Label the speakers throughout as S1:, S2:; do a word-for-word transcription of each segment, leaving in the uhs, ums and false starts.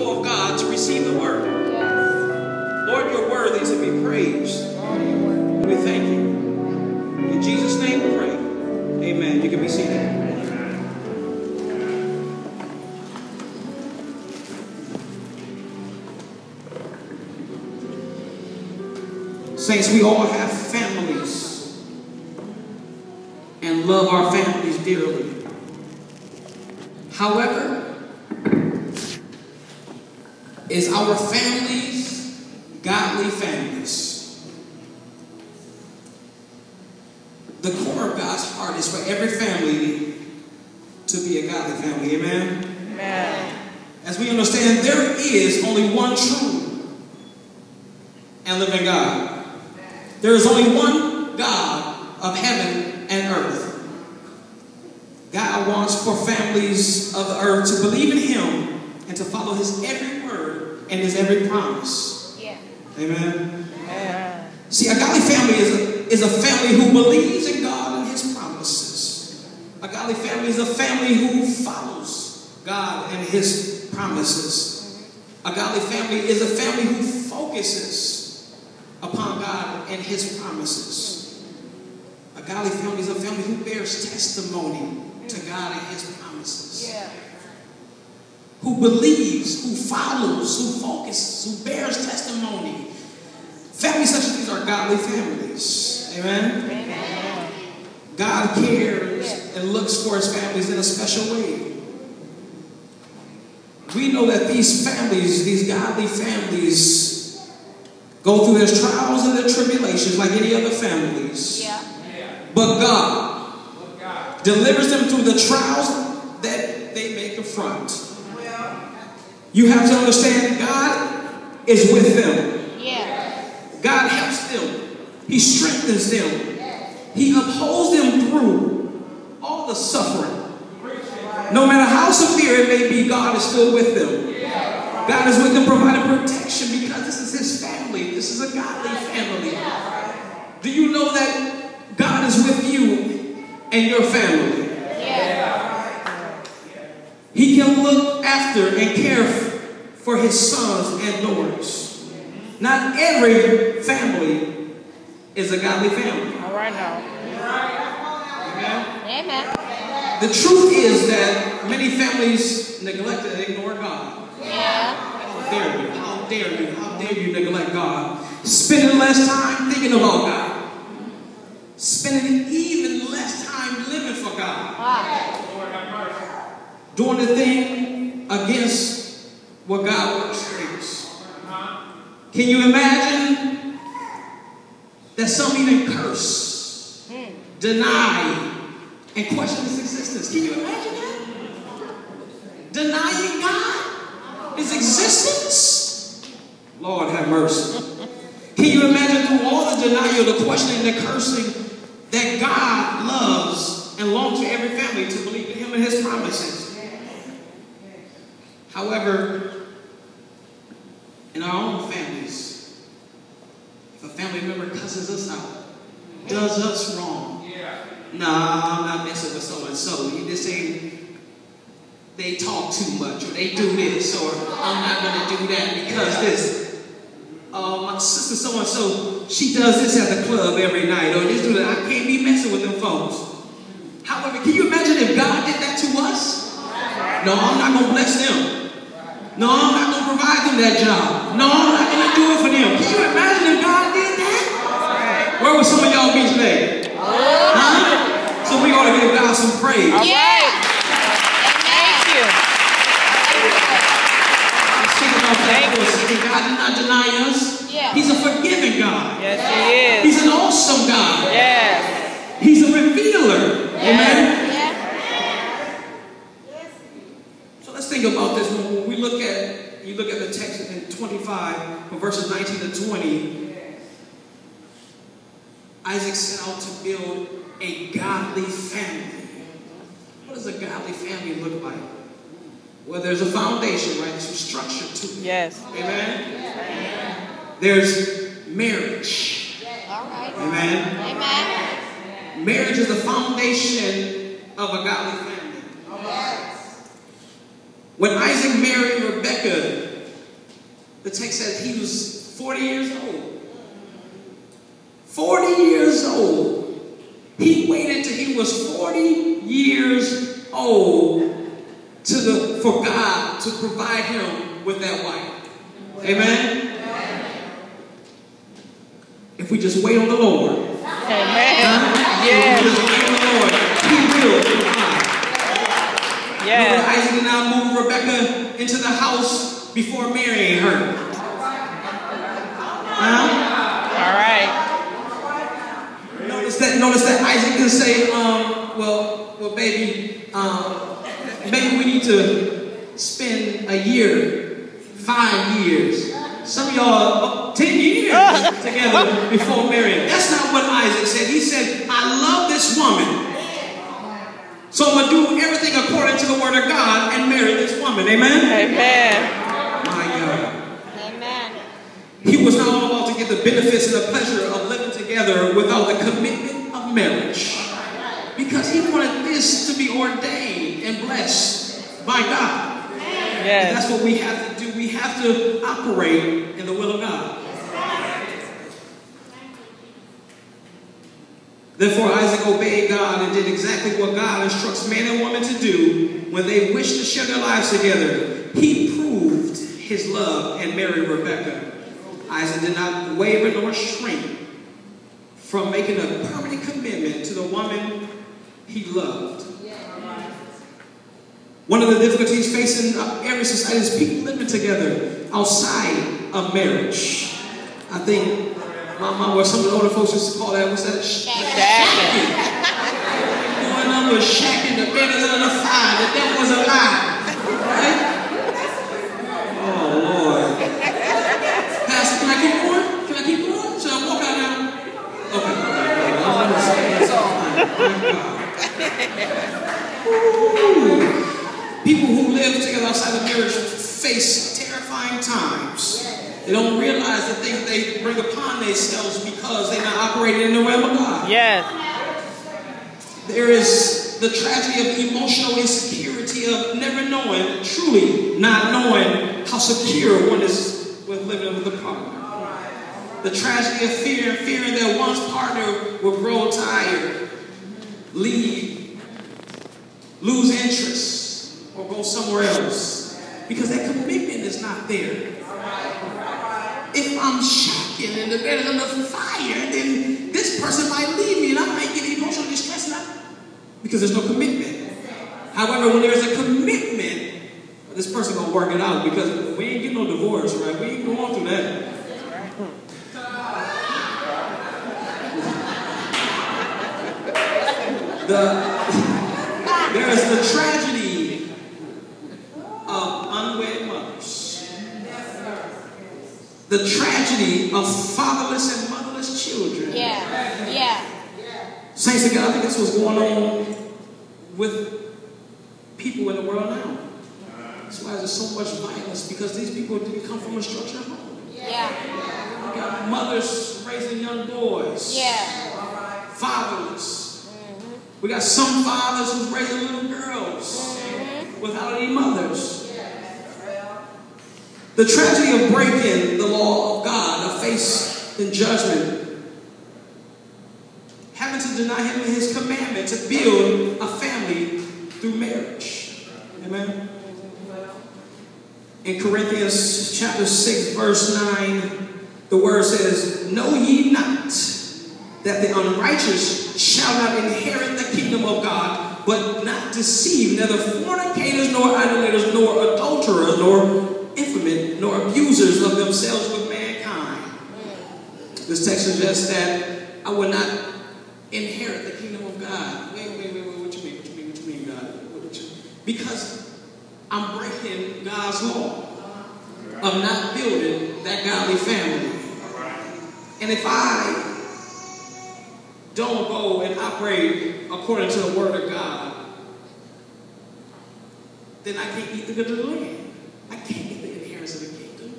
S1: people of God to receive the word. Lord, you're worthy to be praised. We thank you. In Jesus' name we pray. Amen. You can be seated. Saints, we all have families and love our families dearly. However, is our families godly families? The core of God's heart is for every family to be a godly family. Amen? Amen. As we understand, there is only one true and living God. There is only one God of heaven and earth. God wants for families of the earth to believe in Him and to follow His every word and His every promise. Yeah. Amen. Amen. See, a godly family is a, is a family who believes in God and His promises. A godly family is a family who follows God and His promises. A godly family is a family who focuses upon God and His promises. A godly family is a family who bears testimony to God and His promises. Yeah. Who believes, who follows, who focuses, who bears testimony. Families such as these are godly families. Amen? Amen. God cares yeah. and looks for His families in a special way. We know that these families, these godly families, go through their trials and their tribulations like any other families. Yeah. But God, but God delivers them through the trials that they may confront. Yeah. You have to understand, God is with them. Yeah. God helps them. He strengthens them. He upholds them through all the suffering. No matter how severe it may be, God is still with them. God is with them providing protection because this is His family. This is a godly family. Do you know that God is with you and your family? Yeah. He can look after and care for His sons and daughters. Not every family is a godly family. All right now. Amen. Amen. The truth is that many families neglect and ignore God. Yeah. How dare you? How dare you? How dare you neglect God? Spending less time thinking about God. Spending even less time living for God. Wow. Doing the thing against what God orchestrates. Can you imagine that some even curse, deny, and question His existence? Can you imagine that? Denying God? His existence? Lord have mercy. Can you imagine through all the denial, the questioning, the cursing, that God loves and longs for every family to believe in Him and His promises? However, in our own families, if a family member cusses us out, does us wrong, nah, I'm not messing with so-and-so. You just say, they talk too much, or they do this, or I'm not going to do that because this. Uh, my sister so-and-so, she does this at the club every night, or this do that. I can't be messing with them folks. However, can you imagine if God did that to us? No, I'm not going to bless them. No, I'm not going to provide them that job. No, I'm not going to do it for them. Can you imagine if God did that? Where would some of y'all be today? Huh? So we ought to give God some praise.
S2: Yeah.
S1: God did not deny us. Yeah. He's a forgiving God.
S2: Yes, He is.
S1: He's an awesome God.
S2: Yes.
S1: He's a revealer. Yeah. Amen. Yeah. So let's think about this. When we look at, you look at the text in twenty-five, from verses nineteen to twenty. Isaac set out to build a godly family. What does a godly family look like? Well, there's a foundation, right? There's some structure to it.
S2: Yes.
S1: Amen? Amen. There's marriage.
S2: All right.
S1: Amen?
S2: Amen.
S1: Marriage is the foundation of a godly family. Yes. When Isaac married Rebekah, the text says he was forty years old. forty years old. He waited till he was forty years old to the, for God to provide him with that wife. Amen? If we just wait on the Lord.
S2: Amen.
S1: Huh?
S2: Yes.
S1: If we just wait on the Lord, he will provide.
S2: Yes.
S1: Remember, Isaac did not move Rebekah into the house before marrying her. Huh?
S2: All right.
S1: Notice that, notice that Isaac didn't say, um, well, well, baby, um, maybe we need to spend a year, five years. Some of y'all, ten years together before marrying. That's not what Isaac said. He said, I love this woman. So I'm going to do everything according to the word of God and marry this woman. Amen?
S2: Amen.
S1: My God.
S3: Amen.
S1: He was not all about to get the benefits and the pleasure of living together without the commitment of marriage. Because he wanted this to be ordained and blessed by God.
S2: Yes.
S1: And that's what we have to do. We have to operate in the will of God. Therefore, Isaac obeyed God and did exactly what God instructs man and woman to do when they wish to share their lives together. He proved his love and married Rebekah. Isaac did not waver nor shrink from making a permanent commitment to the woman he loved. One of the difficulties facing every society is people living together outside of marriage. I think my mom, or some of the older folks used to call that, what's that? Shacking. Going on with shacking, the bed is under the fire, the devil was alive. Right? Oh, Lord. Pastor, can I keep going? Can I keep going? Should I walk out now? Okay. Ooh. People who live together outside of marriage face terrifying times. They don't realize the things they bring upon themselves because they're not operating in the realm of God.
S2: Yes.
S1: There is the tragedy of emotional insecurity of never knowing, truly not knowing how secure one is with living with a partner. The tragedy of fear, fearing that one's partner will grow tired, leave, lose interest, or go somewhere else because that commitment is not there. If I'm shacking and the bed is under fire, then this person might leave me and I might get emotionally distressed now because there's no commitment. However, when there's a commitment, this person gonna work it out because we ain't getting no divorce, right? We ain't going through that. The, there is the tragedy of unwed mothers. The tragedy of fatherless and motherless children.
S3: Yeah, yeah.
S1: Saints of God, I think that's what's going on with people in the world now. That's why there's so much violence, because these people didn't come from a structured home.
S3: Yeah.
S1: We got mothers raising young boys.
S3: Yeah.
S1: Fatherless. Mm-hmm. We got some fathers who's raising little girls mm-hmm. without any mothers. The tragedy of breaking the law of God, of face in judgment, having to deny him his commandment to build a family through marriage. Amen. In Corinthians chapter six, verse nine, the word says, "Know ye not that the unrighteous shall not inherit the kingdom of God, but not deceive, neither fornicators, nor idolaters, nor adulterers, nor infamous, nor abusers of themselves with mankind." This text suggests that I will not inherit the kingdom of God. Wait, wait, wait, wait, what you mean? What you mean? What you mean, God? What you, because I'm breaking God's law of not building that godly family. And if I don't go and operate according to the word of God, then I can't eat the good of the land. I can't get the inheritance of the kingdom.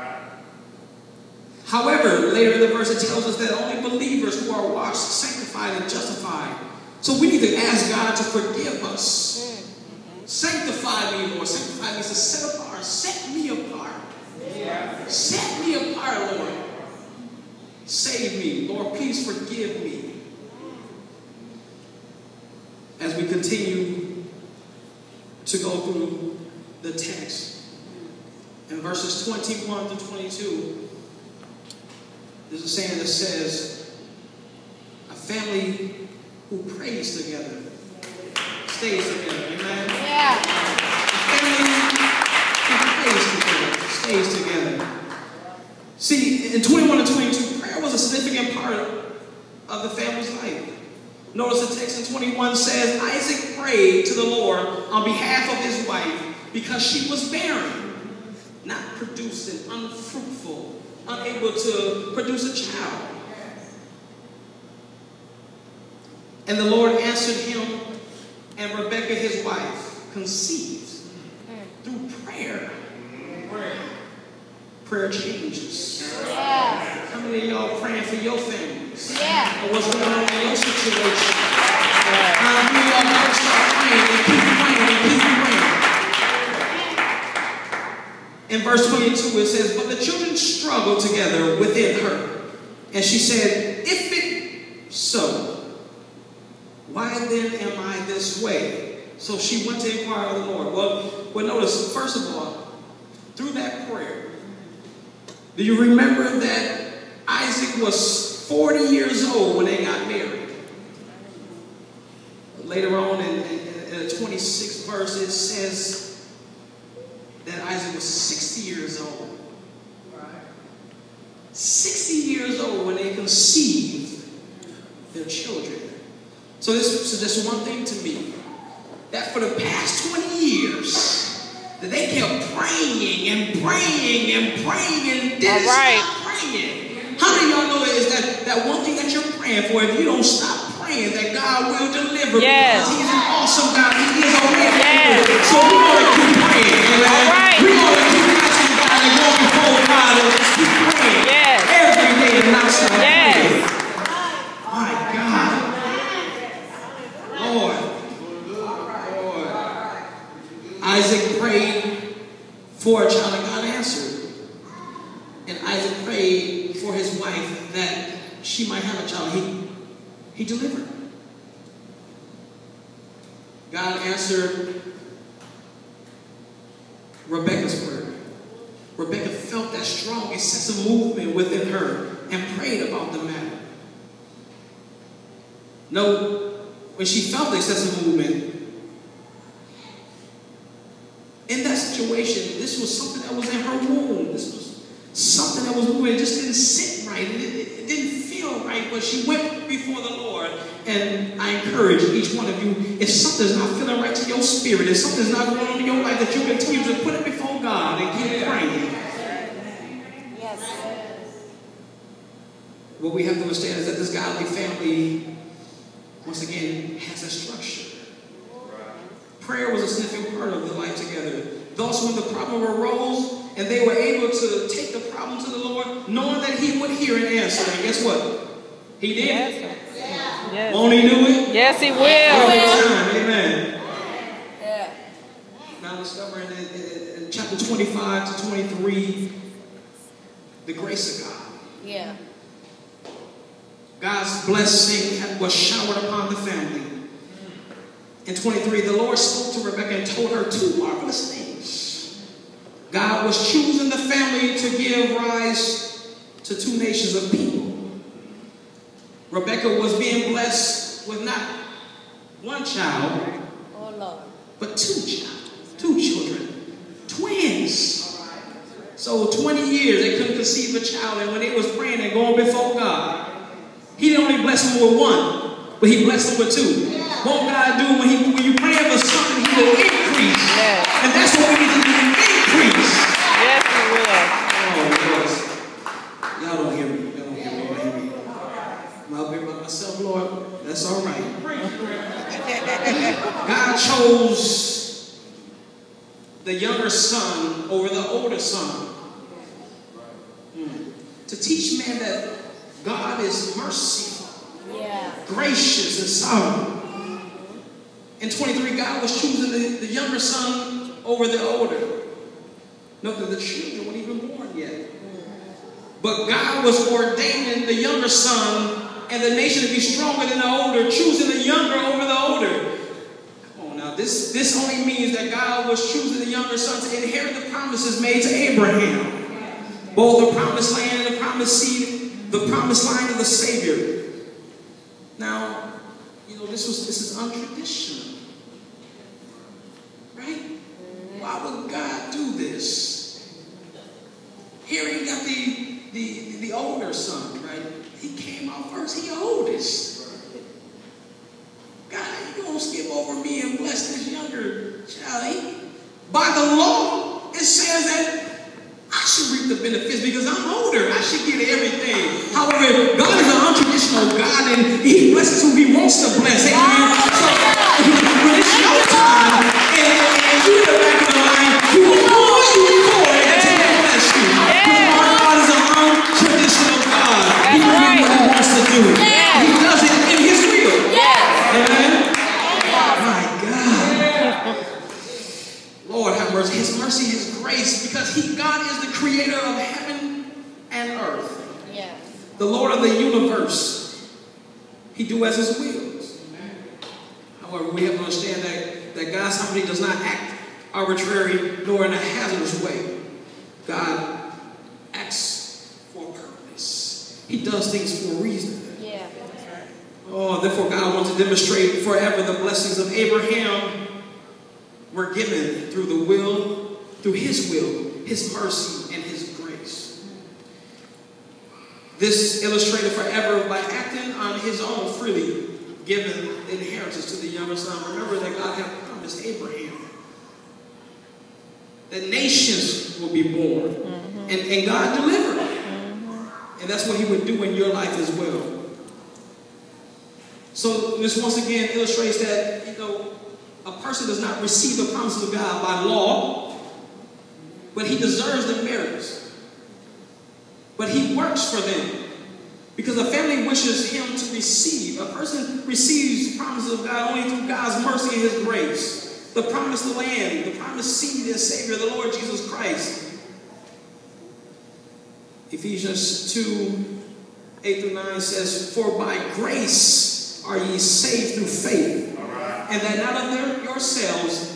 S1: However, later in the verse it tells us that only believers who are washed, sanctified, and justified. So we need to ask God to forgive us. Mm-hmm. Sanctify me, Lord. Sanctify means to set apart. Set me apart. Yeah. Set me apart, Lord. Save me. Lord, please forgive me. As we continue to go through the text, in verses twenty-one to twenty-two, there's a saying that says, a family who prays together stays together. Amen?
S3: Yeah.
S1: A family who prays together stays together. See, in twenty-one to twenty-two, prayer was a significant part of the family's life. Notice the text in twenty-one says, Isaac prayed to the Lord on behalf of his wife because she was barren, not producing, unfruitful, unable to produce a child. And the Lord answered him, and Rebekah, his wife, conceived through prayer. Prayer changes.
S3: Yeah.
S1: How many of y'all praying for your families?
S3: Yeah.
S1: Or what's going on in your situation? How many of y'all gotta start praying and keep praying and keep praying? In verse twenty-two it says, but the children struggled together within her. And she said, if it so, why then am I this way? So she went to inquire of the Lord. Well, well, notice, first of all, through that prayer, do you remember that Isaac was forty years old when they got married? Later on in, in, in the twenty-sixth verse, it says that Isaac was sixty years old. sixty years old when they conceived their children. So this suggests one thing to me, that for the past twenty years, that they kept praying and praying and praying and didn't
S2: right.
S1: stop praying. How many of y'all know is that, that one thing that you're praying for, if you don't stop praying, that God will deliver?
S2: Yes.
S1: Because He's an awesome God. He is already
S2: Yes.
S1: delivered. So we're going to keep praying. Amen?
S2: All right.
S1: We're going to keep asking God and going before God and just keep praying.
S2: Yes.
S1: Every day and not stop
S2: Yes.
S1: praying. My God. Lord. Isaac prayed for a child and God answered. And Isaac prayed for his wife that she might have a child. He, he delivered. God answered Rebekah's prayer. Rebekah felt that strong sense of movement within her and prayed about the matter. No, when she felt the excessive movement, in that situation, this was something that was in her womb. This was something that was moving. It just didn't sit right. It, it, it didn't feel right, but she went before the Lord. And I encourage each one of you, if something's not feeling right to your spirit, if something's not going on in your life, that you continue to put it before God and keep praying.
S3: Yes.
S1: What we have to understand is that this godly family, once again, has a structure. Prayer was a significant part of their life together. Thus, when the problem arose and they were able to take the problem to the Lord, knowing that He would hear and answer, and guess what? He did.
S2: Yes. Yes.
S1: Won't He do it?
S2: Yes, He will.
S1: Every time. Amen.
S3: Yeah.
S1: Now discovering in, in, in chapter twenty-five to twenty-three, the grace of God.
S3: Yeah.
S1: God's blessing was showered upon the family. In twenty-three, the Lord spoke to Rebekah and told her two marvelous things. God was choosing the family to give rise to two nations of people. Rebekah was being blessed with not one child,
S3: Oh, Lord.
S1: but two child, two children, twins. So twenty years they couldn't conceive a child, and when they was praying and going before God, He didn't only bless them with one, but He blessed them with two. What God do when, he, when you pray for something, He will increase.
S2: Yes.
S1: And that's what we need to do, increase.
S2: Yes, He will.
S1: Oh, Lord. Y'all don't hear me. Y'all don't hear me. Y'all don't hear me. I'll be by myself, Lord. That's all right. God chose the younger son over the older son. Hmm. To teach man that God is merciful,
S3: Yeah.
S1: gracious, and sovereign. In twenty-three, God was choosing the, the younger son over the older. Note that the children weren't even born yet. But God was ordaining the younger son and the nation to be stronger than the older, choosing the younger over the older. Come on now, this, this only means that God was choosing the younger son to inherit the promises made to Abraham. Both the promised land and the promised seed, the promised line of the Savior. Now, you know, this was this is untraditional. Right? Why would God do this? Here you got the, the, the older son, right? He came out first. He oldest. God, you don't skip over me and bless this younger child. He, by the law, it says that I should reap the benefits because I'm older. I should get everything. However, God is an untraditional God and He blesses who He wants to bless. Amen. So when it's your time and, and you're in the back of the line, He will pull you forward until He bless you. Because our God is an untraditional God. He will do what He wants to do. He does it in His will. Amen. My God. Lord have mercy. His mercy, His grace, because He, God is the creator of heaven and earth.
S3: Yes.
S1: The Lord of the universe. He do as His wills. However, we have to understand that, that God's sovereignty does not act arbitrary nor in a hazardous way. God acts for a purpose. He does things for a reason.
S3: Yeah.
S1: Oh, therefore God wants to demonstrate forever the blessings of Abraham were given through the will, through His will, His mercy, and His grace. This illustrated forever by acting on His own freely, given inheritance to the younger son. Remember that God had promised Abraham that nations will be born, mm-hmm. and, and God delivered. Mm-hmm. And that's what He would do in your life as well. So this once again illustrates that, you know, a person does not receive the promises of God by law, but he deserves the merits. But he works for them. Because a family wishes him to receive. A person receives promises of God only through God's mercy and His grace. The promised land, the promised seed and Savior, the Lord Jesus Christ. Ephesians two, eight through nine says, "For by grace are ye saved through faith, and that not of their, yourselves,